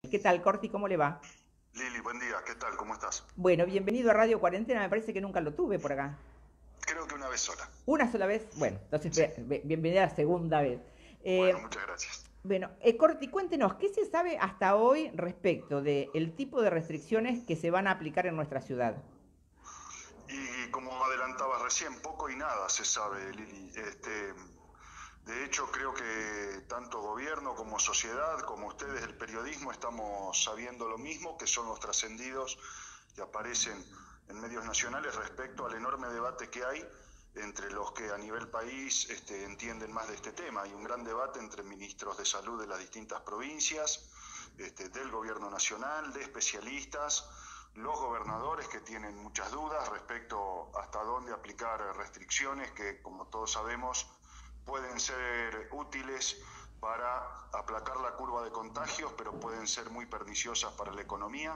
¿Qué tal, Corti? ¿Cómo le va? Lili, buen día, ¿qué tal? ¿Cómo estás? Bueno, bienvenido a Radio Cuarentena. Me parece que nunca lo tuve por acá. Creo que una vez sola. Una sola vez. Bueno, entonces Sí. bienvenida a la segunda vez. Bueno, Eh, muchas gracias. Corti, cuéntenos, ¿qué se sabe hasta hoy respecto del tipo de restricciones que se van a aplicar en nuestra ciudad? Y como adelantabas recién, poco y nada se sabe, Lili. De hecho, creo que tanto gobierno como sociedad, como ustedes, el periodismo, estamos sabiendo lo mismo, que son los trascendidos que aparecen en medios nacionales respecto al enorme debate que hay entre los que a nivel país entienden más de este tema. Hay un gran debate entre ministros de salud de las distintas provincias, del gobierno nacional, de especialistas, los gobernadores que tienen muchas dudas respecto hasta dónde aplicar restricciones que, como todos sabemos, pueden ser útiles para aplacar la curva de contagios, pero pueden ser muy perniciosas para la economía.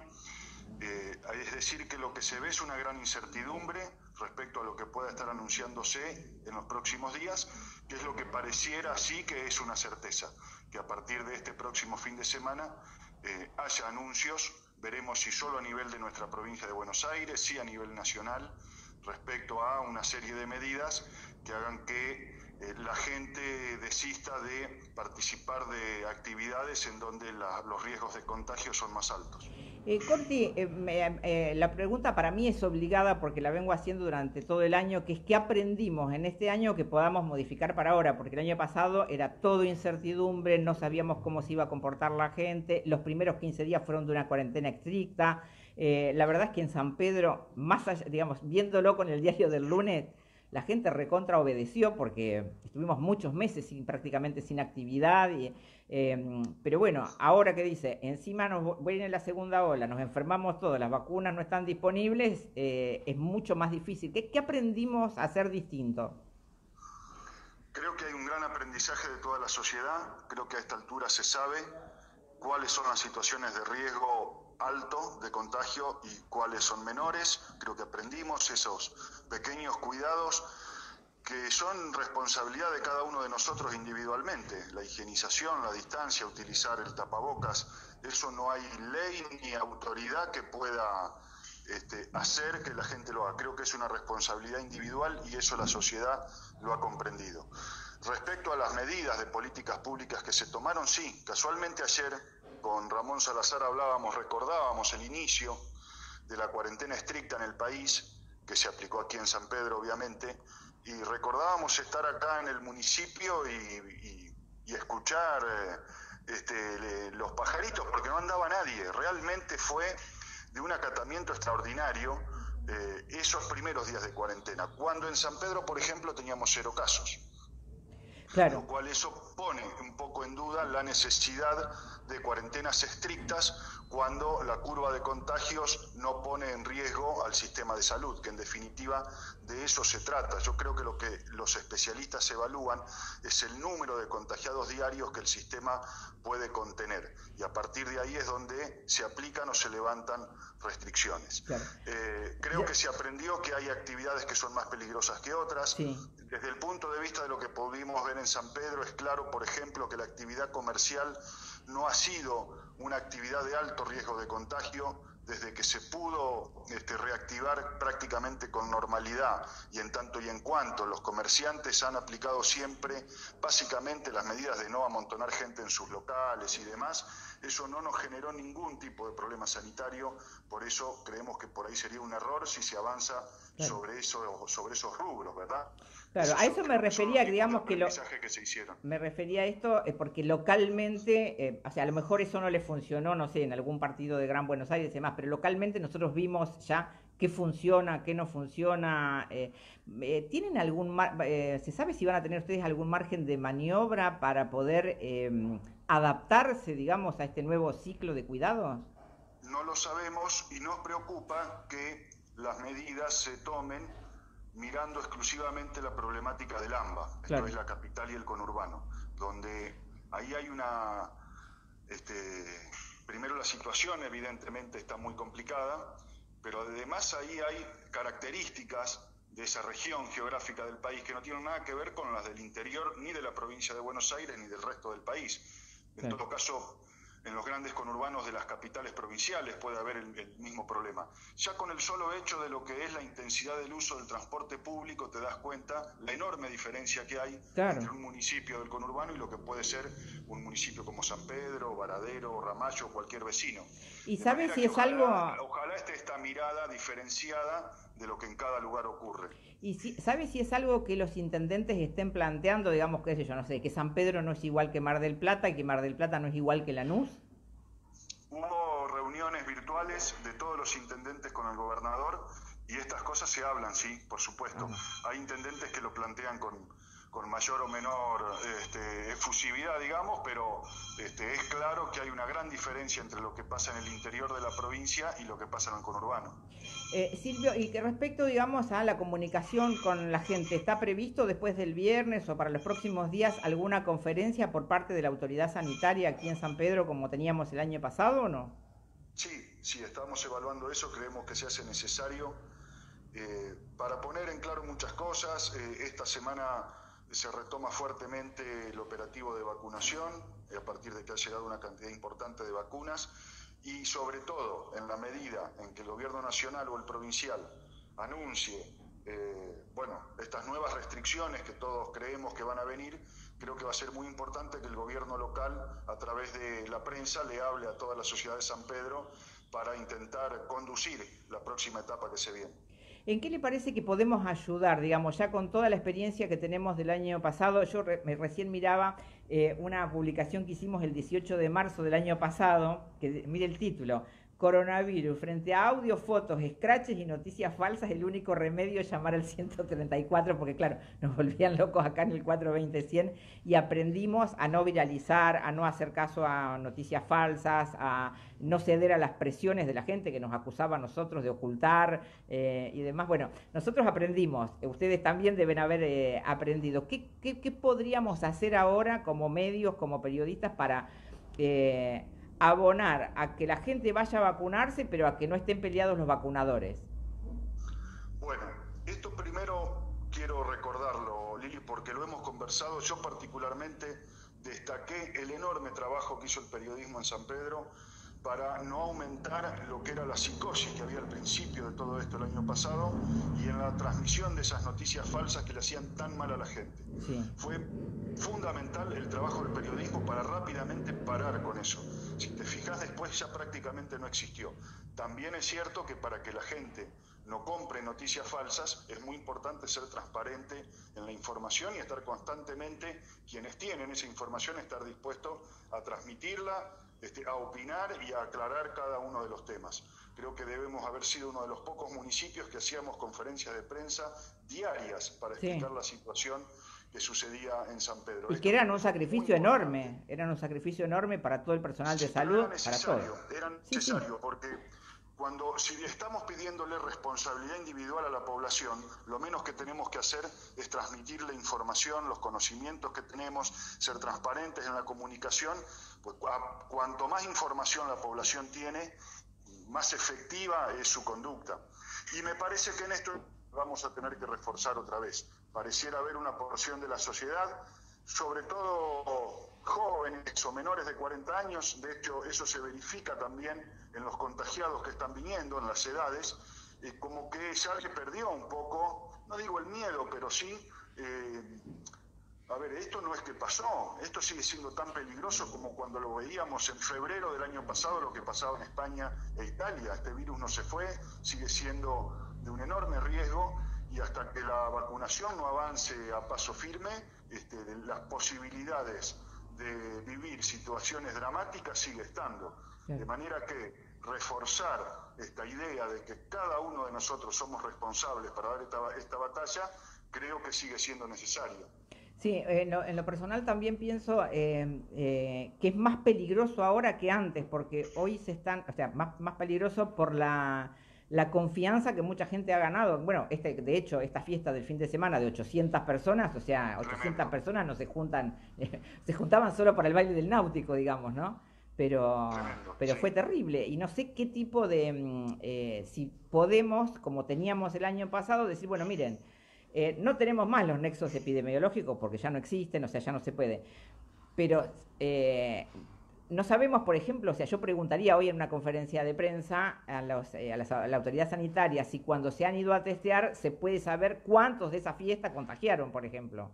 Es decir, que lo que se ve es una gran incertidumbre respecto a lo que pueda estar anunciándose en los próximos días, que es lo que pareciera sí que es una certeza, que a partir de este próximo fin de semana haya anuncios, veremos si solo a nivel de nuestra provincia de Buenos Aires, si a nivel nacional, respecto a una serie de medidas que hagan que la gente desista de participar de actividades en donde los riesgos de contagio son más altos. Corti, la pregunta para mí es obligada porque la vengo haciendo durante todo el año, que es qué aprendimos en este año que podamos modificar para ahora, porque el año pasado era todo incertidumbre, no sabíamos cómo se iba a comportar la gente, los primeros 15 días fueron de una cuarentena estricta. La verdad es que en San Pedro, más allá, digamos, viéndolo con el diario del lunes, la gente recontra obedeció porque estuvimos muchos meses prácticamente sin actividad. Pero bueno, ahora que dice, encima nos viene la segunda ola, nos enfermamos todos, las vacunas no están disponibles, es mucho más difícil. ¿Qué aprendimos a hacer distinto? Creo que hay un gran aprendizaje de toda la sociedad, creo que a esta altura se sabe cuáles son las situaciones de riesgo alto de contagio y cuáles son menores. Creo que aprendimos esos pequeños cuidados que son responsabilidad de cada uno de nosotros individualmente. La higienización, la distancia, utilizar el tapabocas, eso no hay ley ni autoridad que pueda hacer que la gente lo haga. Creo que es una responsabilidad individual y eso la sociedad lo ha comprendido. Respecto a las medidas de políticas públicas que se tomaron, sí, casualmente ayer con Ramón Salazar hablábamos, recordábamos el inicio de la cuarentena estricta en el país, que se aplicó aquí en San Pedro, obviamente, y recordábamos estar acá en el municipio y escuchar los pajaritos, porque no andaba nadie. Realmente fue de un acatamiento extraordinario esos primeros días de cuarentena, cuando en San Pedro, por ejemplo, teníamos 0 casos, Claro. lo cual eso pone un poco en duda la necesidad de cuarentenas estrictas cuando la curva de contagios no pone en riesgo al sistema de salud, que en definitiva de eso se trata. Yo creo que lo que los especialistas evalúan es el número de contagiados diarios que el sistema puede contener, y a partir de ahí es donde se aplican o se levantan restricciones. Claro. Creo Yo- que se aprendió que hay actividades que son más peligrosas que otras. sí. Desde el punto de vista de lo que pudimos ver en San Pedro, es claro, por ejemplo, que la actividad comercial no ha sido una actividad de alto riesgo de contagio desde que se pudo reactivar prácticamente con normalidad, y en tanto y en cuanto los comerciantes han aplicado siempre básicamente las medidas de no amontonar gente en sus locales y demás, eso no nos generó ningún tipo de problema sanitario. Por eso creemos que por ahí sería un error si se avanza Claro. sobre esos rubros, ¿verdad? Claro, Esos a eso me creo que son los refería, que tipos de digamos aprendizaje que se hicieron. me refería a esto porque localmente, o sea, a lo mejor eso no le funcionó, no sé, en algún partido de Gran Buenos Aires y demás, pero localmente nosotros vimos ya qué funciona, qué no funciona. ¿Tienen se sabe si van a tener ustedes algún margen de maniobra para poder adaptarse, digamos, a este nuevo ciclo de cuidados? No lo sabemos y nos preocupa que las medidas se tomen mirando exclusivamente la problemática del AMBA, esto Claro. es la capital y el conurbano, donde ahí hay este, primero la situación evidentemente está muy complicada, pero además ahí hay características de esa región geográfica del país que no tienen nada que ver con las del interior ni de la provincia de Buenos Aires ni del resto del país. En Claro. todo caso, en los grandes conurbanos de las capitales provinciales puede haber el mismo problema. Ya con el solo hecho de lo que es la intensidad del uso del transporte público te das cuenta la enorme diferencia que hay entre un municipio del conurbano y lo que puede ser un municipio como San Pedro, Varadero, Ramallo o cualquier vecino. ¿Y sabes si es algo...? Ojalá esté esta mirada diferenciada de lo que en cada lugar ocurre. ¿Y sabes si es algo que los intendentes estén planteando, digamos, qué sé yo, no sé, que San Pedro no es igual que Mar del Plata y que Mar del Plata no es igual que Lanús? Hubo reuniones virtuales de todos los intendentes con el gobernador y estas cosas se hablan, sí, por supuesto. Hay intendentes que lo plantean con mayor o menor efusividad, digamos, pero es claro que hay una gran diferencia entre lo que pasa en el interior de la provincia y lo que pasa en el conurbano. Silvio, y que respecto, digamos, a la comunicación con la gente, ¿está previsto después del viernes o para los próximos días alguna conferencia por parte de la autoridad sanitaria aquí en San Pedro como teníamos el año pasado o no? Sí, estamos evaluando eso, creemos que se hace necesario para poner en claro muchas cosas. Esta semana se retoma fuertemente el operativo de vacunación, a partir de que ha llegado una cantidad importante de vacunas, y sobre todo en la medida en que el gobierno nacional o el provincial anuncie estas nuevas restricciones que todos creemos que van a venir, creo que va a ser muy importante que el gobierno local, a través de la prensa, le hable a toda la sociedad de San Pedro para intentar conducir la próxima etapa que se viene. ¿En qué le parece que podemos ayudar, digamos, ya con toda la experiencia que tenemos del año pasado? Yo recién miraba una publicación que hicimos el 18 de marzo del año pasado, que mire el título: Coronavirus, frente a audio, fotos, scratches y noticias falsas, el único remedio es llamar al 134, porque claro, nos volvían locos acá en el 420-100 y aprendimos a no viralizar, a no hacer caso a noticias falsas, a no ceder a las presiones de la gente que nos acusaba a nosotros de ocultar y demás. Bueno, nosotros aprendimos, ustedes también deben haber aprendido. ¿Qué podríamos hacer ahora como medios, como periodistas para abonar a que la gente vaya a vacunarse, pero a que no estén peleados los vacunadores? Bueno, esto primero quiero recordarlo, Lili, porque lo hemos conversado. Yo particularmente destaqué el enorme trabajo que hizo el periodismo en San Pedro para no aumentar lo que era la psicosis que había al principio de todo esto el año pasado y en la transmisión de esas noticias falsas que le hacían tan mal a la gente. Sí. Fue fundamental el trabajo del periodismo para rápidamente parar con eso. Si te fijas, después ya prácticamente no existió. También es cierto que para que la gente no compre noticias falsas es muy importante ser transparente en la información y estar constantemente, quienes tienen esa información, estar dispuestos a transmitirla, a opinar y a aclarar cada uno de los temas. Creo que debemos haber sido uno de los pocos municipios que hacíamos conferencias de prensa diarias para explicar la situación que sucedía en San Pedro. Y que eran un sacrificio enorme, para todo el personal de salud, para todos. Era necesario, porque si estamos pidiéndole responsabilidad individual a la población, lo menos que tenemos que hacer es transmitir la información, los conocimientos que tenemos, ser transparentes en la comunicación. Pues cuanto más información la población tiene, más efectiva es su conducta. Y me parece que en esto vamos a tener que reforzar otra vez. Pareciera haber una porción de la sociedad, sobre todo jóvenes o menores de 40 años, de hecho eso se verifica también en los contagiados que están viniendo, en las edades, como que ya le perdió un poco, no digo el miedo, pero sí, esto no es que pasó, esto sigue siendo tan peligroso como cuando lo veíamos en febrero del año pasado, lo que pasaba en España e Italia. Este virus no se fue, sigue siendo de un enorme riesgo, y hasta que la vacunación no avance a paso firme, las posibilidades de vivir situaciones dramáticas sigue estando. De manera que reforzar esta idea de que cada uno de nosotros somos responsables para dar esta batalla, creo que sigue siendo necesario. Sí, en lo personal también pienso que es más peligroso ahora que antes, porque hoy más peligroso por la confianza que mucha gente ha ganado. Bueno, de hecho, esta fiesta del fin de semana de 800 personas, 800 personas no se juntan, se juntaban solo para el baile del náutico, digamos, ¿no? Pero fue terrible, y no sé qué tipo de, si podemos, como teníamos el año pasado, decir, bueno, miren, no tenemos más los nexos epidemiológicos porque ya no existen, ya no se puede, pero no sabemos, por ejemplo, o sea, yo preguntaría hoy en una conferencia de prensa a la autoridad sanitaria si cuando se han ido a testear se puede saber cuántos de esa fiesta contagiaron, por ejemplo.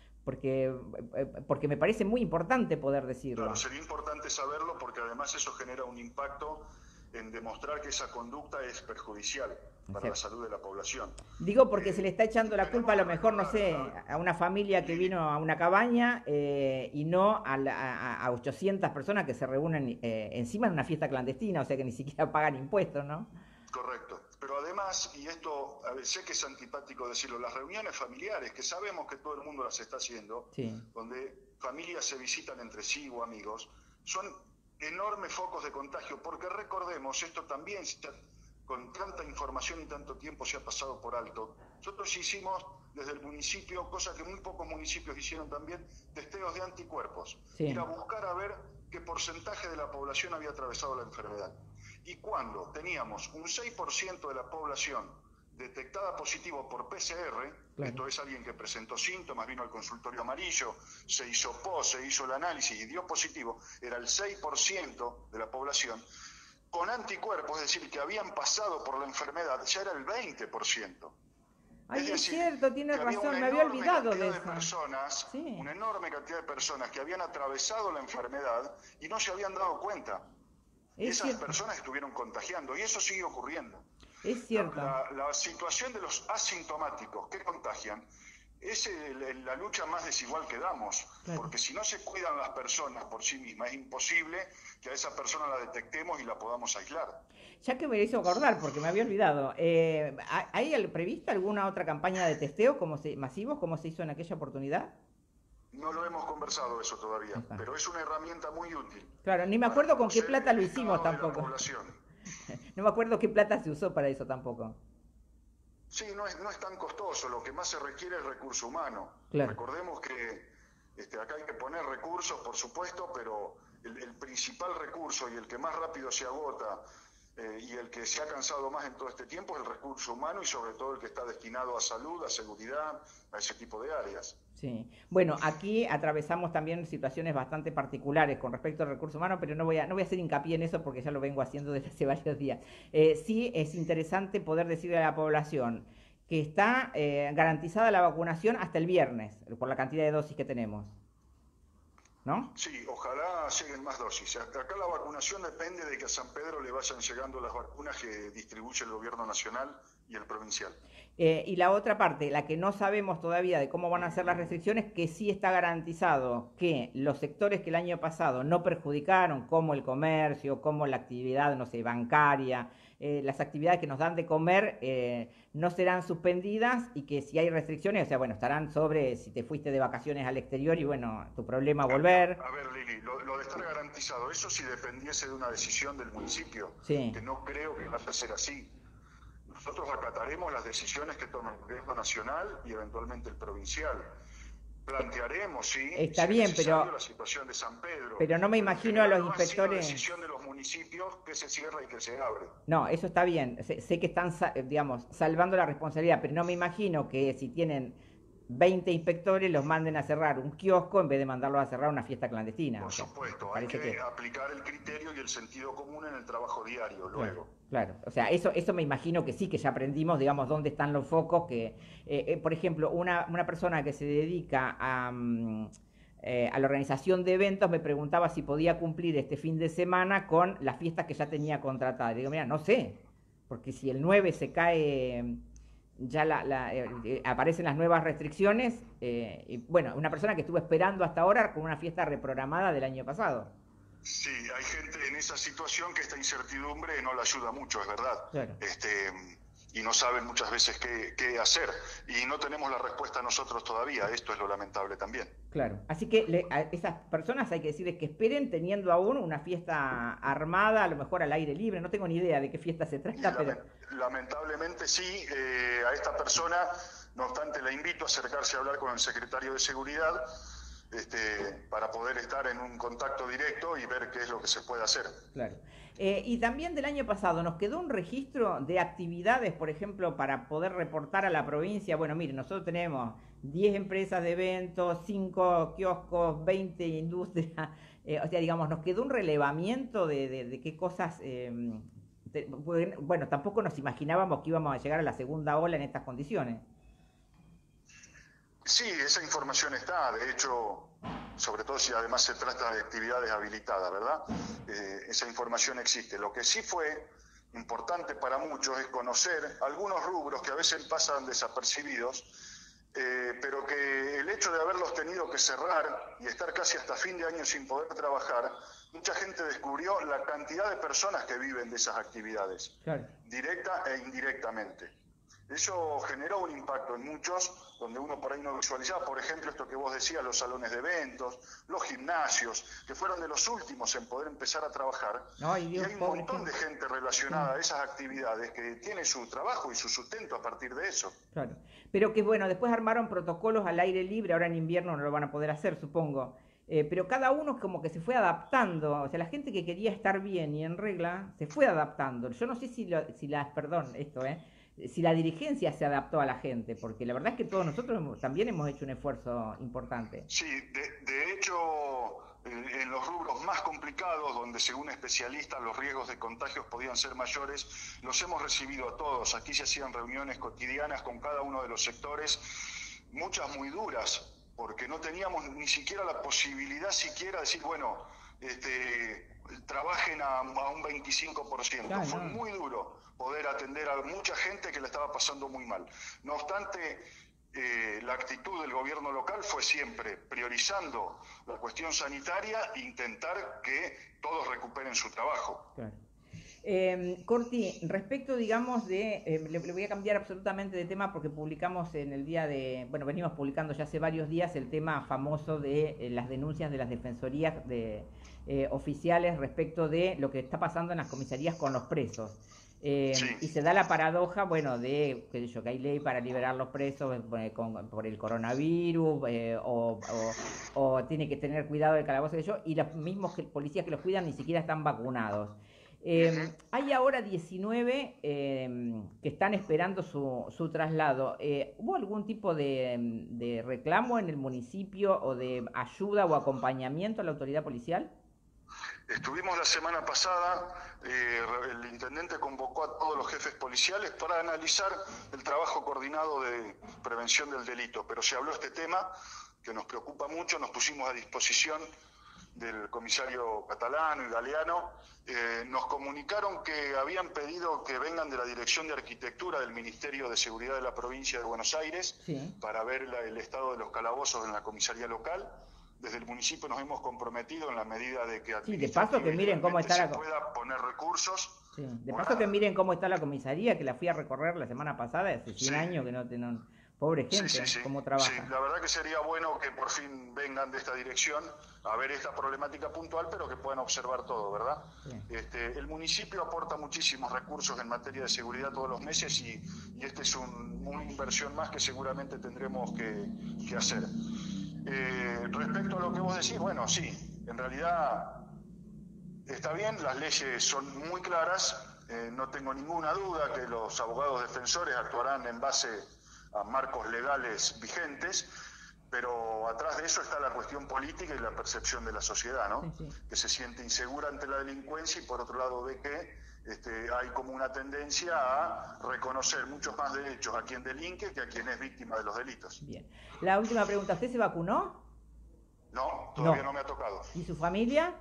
Porque me parece muy importante poder decirlo. Claro, sería importante saberlo porque además eso genera un impacto en demostrar que esa conducta es perjudicial para la salud de la población. Digo porque se le está echando la culpa a lo mejor, no sé, a una familia que vino a una cabaña y no a 800 personas que se reúnen encima en una fiesta clandestina, o sea que ni siquiera pagan impuestos, ¿no? Correcto. Pero además, y esto sé que es antipático decirlo, las reuniones familiares, que sabemos que todo el mundo las está haciendo, sí, donde familias se visitan entre sí o amigos, son enormes focos de contagio, porque recordemos, esto también, con tanta información y tanto tiempo se ha pasado por alto. Nosotros hicimos desde el municipio, cosa que muy pocos municipios hicieron también, testeos de anticuerpos, sí. Ir a buscar a ver qué porcentaje de la población había atravesado la enfermedad. Y cuando teníamos un 6% de la población detectada positivo por PCR, claro, esto es alguien que presentó síntomas, vino al consultorio amarillo, se hizo POS, se hizo el análisis y dio positivo, era el 6% de la población, con anticuerpos, es decir, que habían pasado por la enfermedad, ya era el 20%. Ay, es cierto, tiene razón, me había olvidado de eso. Personas, sí, una enorme cantidad de personas que habían atravesado la enfermedad y no se habían dado cuenta. Esas personas estuvieron contagiando y eso sigue ocurriendo. Es cierto. La situación de los asintomáticos que contagian es la lucha más desigual que damos, claro, porque si no se cuidan las personas por sí mismas, es imposible que a esa persona la detectemos y la podamos aislar. Ya que me hizo acordar, porque me había olvidado, ¿hay prevista alguna otra campaña de testeo masivos como se hizo en aquella oportunidad? No lo hemos conversado eso todavía, pero es una herramienta muy útil. Claro, ni me acuerdo con qué plata lo hicimos tampoco. No me acuerdo qué plata se usó para eso tampoco. Sí, no es tan costoso, lo que más se requiere es recurso humano. Claro. Recordemos que acá hay que poner recursos, por supuesto, pero el principal recurso y el que más rápido se agota y el que se ha cansado más en todo este tiempo es el recurso humano y sobre todo el que está destinado a salud, a seguridad, a ese tipo de áreas. Sí, bueno, aquí atravesamos también situaciones bastante particulares con respecto al recurso humano, pero no voy a hacer hincapié en eso porque ya lo vengo haciendo desde hace varios días. Sí es interesante poder decirle a la población que está garantizada la vacunación hasta el viernes, por la cantidad de dosis que tenemos, ¿no? Sí, ojalá lleguen más dosis. Acá la vacunación depende de que a San Pedro le vayan llegando las vacunas que distribuye el gobierno nacional y el provincial. Y la otra parte, la que no sabemos todavía de cómo van a ser las restricciones, que sí está garantizado que los sectores que el año pasado no perjudicaron, como el comercio, como la actividad, no sé, bancaria, las actividades que nos dan de comer, no serán suspendidas y que si hay restricciones, o sea, bueno, estarán sobre si te fuiste de vacaciones al exterior y bueno, tu problema volver. A ver, Lili, lo de estar garantizado, eso si dependiese de una decisión del municipio, sí, que no creo que vaya a ser así. Nosotros acataremos las decisiones que toma el gobierno nacional y eventualmente el provincial. Plantearemos, sí, está bien, pero la situación de San Pedro. Pero no me imagino a los inspectores. Es la decisión de los municipios que se cierra y que se abre. No, eso está bien. Sé que están, digamos, salvando la responsabilidad, pero no me imagino que si tienen 20 inspectores los manden a cerrar un kiosco en vez de mandarlos a cerrar una fiesta clandestina. Por supuesto, hay que aplicar el criterio y el sentido común en el trabajo diario, luego. Claro, o sea, eso me imagino que sí, que ya aprendimos, digamos, dónde están los focos, que, por ejemplo, una persona que se dedica a la organización de eventos me preguntaba si podía cumplir este fin de semana con las fiestas que ya tenía contratadas. Digo, mira, no sé, porque si el 9 se cae, ya aparecen las nuevas restricciones, y bueno, una persona que estuvo esperando hasta ahora con una fiesta reprogramada del año pasado. Sí, hay gente en esa situación que esta incertidumbre no le ayuda mucho, es verdad. Claro. Y no saben muchas veces qué hacer. Y no tenemos la respuesta nosotros todavía, esto es lo lamentable también. Claro, así que a esas personas hay que decirles que esperen teniendo aún una fiesta armada, a lo mejor al aire libre, no tengo ni idea de qué fiesta se trata, pero... Lamentablemente sí, a esta persona, no obstante, la invito a acercarse a hablar con el secretario de Seguridad, para poder estar en un contacto directo y ver qué es lo que se puede hacer. Claro. Y también del año pasado, ¿nos quedó un registro de actividades, por ejemplo, para poder reportar a la provincia? Bueno, mire, nosotros tenemos 10 empresas de eventos, 5 kioscos, 20 industrias. O sea, digamos, nos quedó un relevamiento de qué cosas... bueno, tampoco nos imaginábamos que íbamos a llegar a la segunda ola en estas condiciones. Sí, esa información está, de hecho, sobre todo si además se trata de actividades habilitadas, ¿verdad? Esa información existe. Lo que sí fue importante para muchos es conocer algunos rubros que a veces pasan desapercibidos, pero que el hecho de haberlos tenido que cerrar y estar casi hasta fin de año sin poder trabajar, mucha gente descubrió la cantidad de personas que viven de esas actividades, Claro. directa e indirectamente. Eso generó un impacto en muchos, donde uno por ahí no visualizaba, por ejemplo, esto que vos decías, los salones de eventos, los gimnasios, que fueron de los últimos en poder empezar a trabajar. Ay, Y Dios, hay un pobre montón de gente relacionada a esas actividades que tiene su trabajo y su sustento a partir de eso. Claro. Pero que bueno, después armaron protocolos al aire libre, ahora en invierno no lo van a poder hacer, supongo. Pero cada uno como que se fue adaptando, o sea, la gente que quería estar bien y en regla se fue adaptando. Yo no sé perdón, si la dirigencia se adaptó a la gente, porque la verdad es que todos nosotros también hemos hecho un esfuerzo importante. Sí, de hecho, en los rubros más complicados, donde según especialistas los riesgos de contagios podían ser mayores, los hemos recibido a todos. Aquí se hacían reuniones cotidianas con cada uno de los sectores, muchas muy duras, porque no teníamos ni siquiera la posibilidad siquiera de decir, bueno, trabajen a un 25%. Claro, Fue no. muy duro poder atender a mucha gente que le estaba pasando muy mal. No obstante, la actitud del gobierno local fue siempre priorizando la cuestión sanitaria e intentar que todos recuperen su trabajo. Claro. Corti, respecto, digamos, le voy a cambiar absolutamente de tema porque publicamos en el día bueno, venimos publicando ya hace varios días el tema famoso de las denuncias de las defensorías oficiales respecto de lo que está pasando en las comisarías con los presos. Sí. Y se da la paradoja, bueno, qué sé yo, que hay ley para liberar los presos por el coronavirus, o tiene que tener cuidado del calabozo de ellos, y los mismos policías que los cuidan ni siquiera están vacunados. Hay ahora 19 que están esperando su traslado. ¿Hubo algún tipo de reclamo en el municipio o de ayuda o acompañamiento a la autoridad policial? Estuvimos la semana pasada, el intendente convocó a todos los jefes policiales para analizar el trabajo coordinado de prevención del delito, pero se habló este tema que nos preocupa mucho, nos pusimos a disposición del comisario Catalano y Galeano. Nos comunicaron que habían pedido que vengan de la Dirección de Arquitectura del Ministerio de Seguridad de la Provincia de Buenos Aires, sí, para ver el estado de los calabozos en la comisaría local. Desde el municipio nos hemos comprometido en la medida de que sí, de paso que miren cómo está se pueda poner recursos. Sí, de paso que miren cómo está la comisaría, que la fui a recorrer la semana pasada, hace 100 años que no pobre gente, cómo trabaja. Sí, la verdad que sería bueno que por fin vengan de esta dirección a ver esta problemática puntual, pero que puedan observar todo, ¿verdad? Sí. El municipio aporta muchísimos recursos en materia de seguridad todos los meses y este es una inversión más que seguramente tendremos que hacer. Respecto a lo que vos decís, bueno, sí, en realidad está bien, las leyes son muy claras, no tengo ninguna duda que los abogados defensores actuarán en base a marcos legales vigentes, pero atrás de eso está la cuestión política y la percepción de la sociedad, ¿no? Sí, sí. Que se siente insegura ante la delincuencia y por otro lado ve que hay como una tendencia a reconocer muchos más derechos a quien delinque que a quien es víctima de los delitos. Bien. La última pregunta, ¿usted se vacunó? No, todavía no me ha tocado. ¿Y su familia?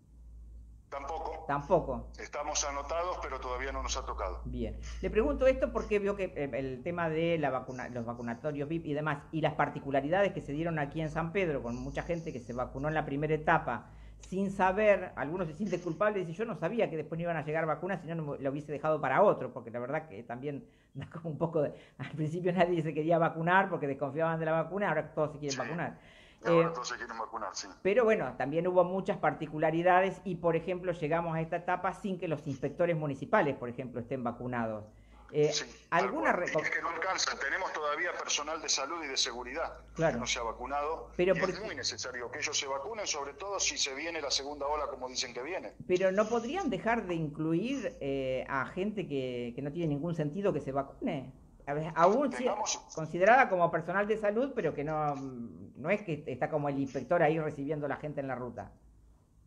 Tampoco. Tampoco. Estamos anotados, pero todavía no nos ha tocado. Bien. Le pregunto esto porque veo que el tema de los vacunatorios VIP y demás, y las particularidades que se dieron aquí en San Pedro, con mucha gente que se vacunó en la primera etapa, sin saber, algunos se sienten culpables y dicen, yo no sabía que después no iban a llegar vacunas, si no lo hubiese dejado para otro, porque la verdad que también da como un poco al principio nadie se quería vacunar porque desconfiaban de la vacuna, ahora todos se quieren vacunar. Ahora todos se quieren vacunar, sí. Pero bueno, también hubo muchas particularidades y, por ejemplo, llegamos a esta etapa sin que los inspectores municipales, por ejemplo, estén vacunados. Sí, ¿alguna es que no alcanza? Tenemos todavía personal de salud y de seguridad que no se ha vacunado, pero es muy necesario que ellos se vacunen, sobre todo si se viene la segunda ola como dicen que viene. Pero ¿no podrían dejar de incluir a gente que no tiene ningún sentido que se vacune? Aún considerada como personal de salud, pero que no es que está como el inspector ahí recibiendo a la gente en la ruta.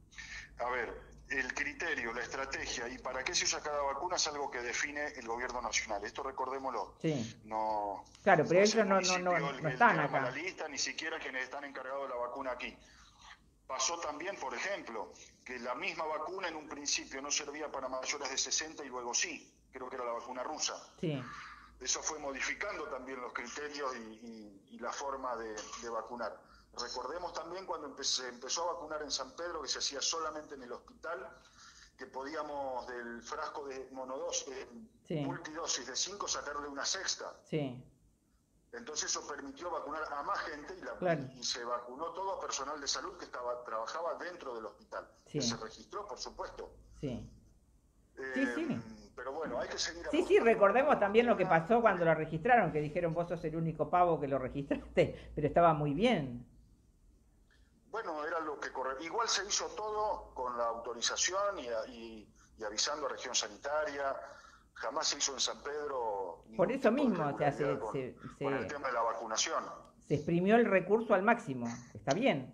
A ver, el criterio, la estrategia y para qué se usa cada vacuna es algo que define el gobierno nacional. Esto recordémoslo. Sí. No, Claro, pero no es ellos el municipio el no que están arma la acá. lista, ni siquiera quienes están encargados de la vacuna aquí. Pasó también, por ejemplo, que la misma vacuna en un principio no servía para mayores de 60 y luego sí. Creo que era la vacuna rusa. Sí, Eso fue modificando también los criterios y la forma de vacunar. Recordemos también cuando se empezó a vacunar en San Pedro, que se hacía solamente en el hospital, que podíamos del frasco de sí, multidosis de 5 sacarle una sexta. sí, Entonces eso permitió vacunar a más gente claro, y se vacunó todo personal de salud que trabajaba dentro del hospital, que se sí, registró, por supuesto. sí. Sí, sí. Pero bueno, hay que seguir Sí, sí, apostando a la recordemos también lo que vacuna. pasó cuando lo registraron, que dijeron vos sos el único pavo que lo registraste, pero estaba muy bien. Bueno, era lo que corre. Igual se hizo todo con la autorización y avisando a región sanitaria. Jamás se hizo en San Pedro Por ningún eso tipo de mismo, o sea, irregularidad con el tema de la vacunación. se exprimió el recurso al máximo. Está bien,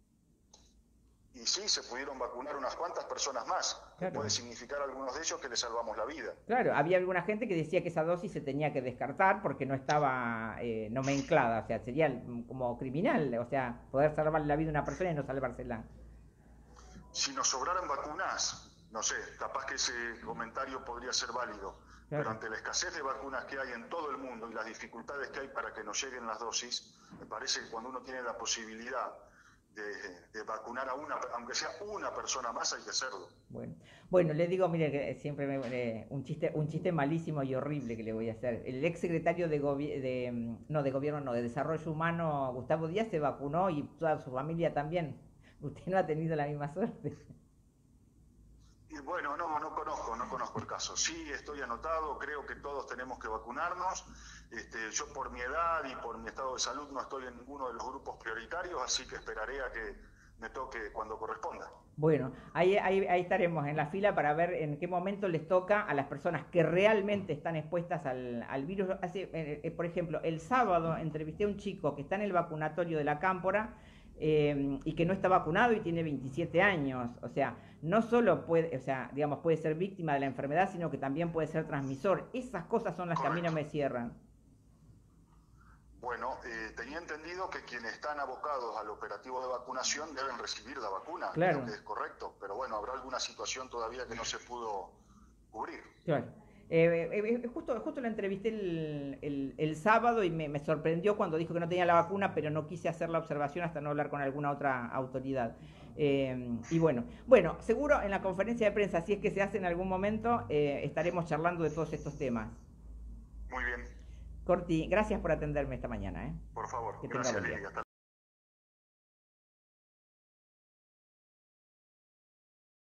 Y sí, se pudieron vacunar unas cuantas personas más, que puede claro. significar a algunos de ellos que les salvamos la vida. Claro, había alguna gente que decía que esa dosis se tenía que descartar porque no estaba nomenclada, o sea, sería como criminal, o sea, poder salvar la vida de una persona y no salvársela. Si nos sobraran vacunas, no sé, capaz que ese comentario podría ser válido, pero Claro. ante la escasez de vacunas que hay en todo el mundo y las dificultades que hay para que nos lleguen las dosis, me parece que cuando uno tiene la posibilidad de vacunar a una, aunque sea una persona más, hay que hacerlo. Bueno, bueno, le digo, mire, que siempre un chiste malísimo y horrible que le voy a hacer. El ex secretario no, de gobierno, no, de desarrollo humano, Gustavo Díaz, se vacunó y toda su familia también. Usted no ha tenido la misma suerte. Y bueno, no conozco el caso. Sí, estoy anotado, creo que todos tenemos que vacunarnos. Yo por mi edad y por mi estado de salud no estoy en ninguno de los grupos prioritarios, así que esperaré a que me toque cuando corresponda. Bueno, ahí estaremos en la fila para ver en qué momento les toca a las personas que realmente están expuestas al virus. Por ejemplo, el sábado entrevisté a un chico que está en el vacunatorio de la Cámpora y que no está vacunado y tiene 27 años. O sea, no solo puede, o sea, digamos, puede ser víctima de la enfermedad, sino que también puede ser transmisor. Esas cosas son las que a mí no Correcto. me cierran. Bueno, tenía entendido que quienes están abocados al operativo de vacunación deben recibir la vacuna, creo Claro. que es correcto, pero bueno, habrá alguna situación todavía que no se pudo cubrir. Claro. Justo lo entrevisté el sábado y me sorprendió cuando dijo que no tenía la vacuna, pero no quise hacer la observación hasta no hablar con alguna otra autoridad. Y bueno, seguro en la conferencia de prensa, si es que se hace en algún momento, estaremos charlando de todos estos temas. Muy bien, Corti, gracias por atenderme esta mañana. por favor, Que tenga gracias buen día. Lili. Hasta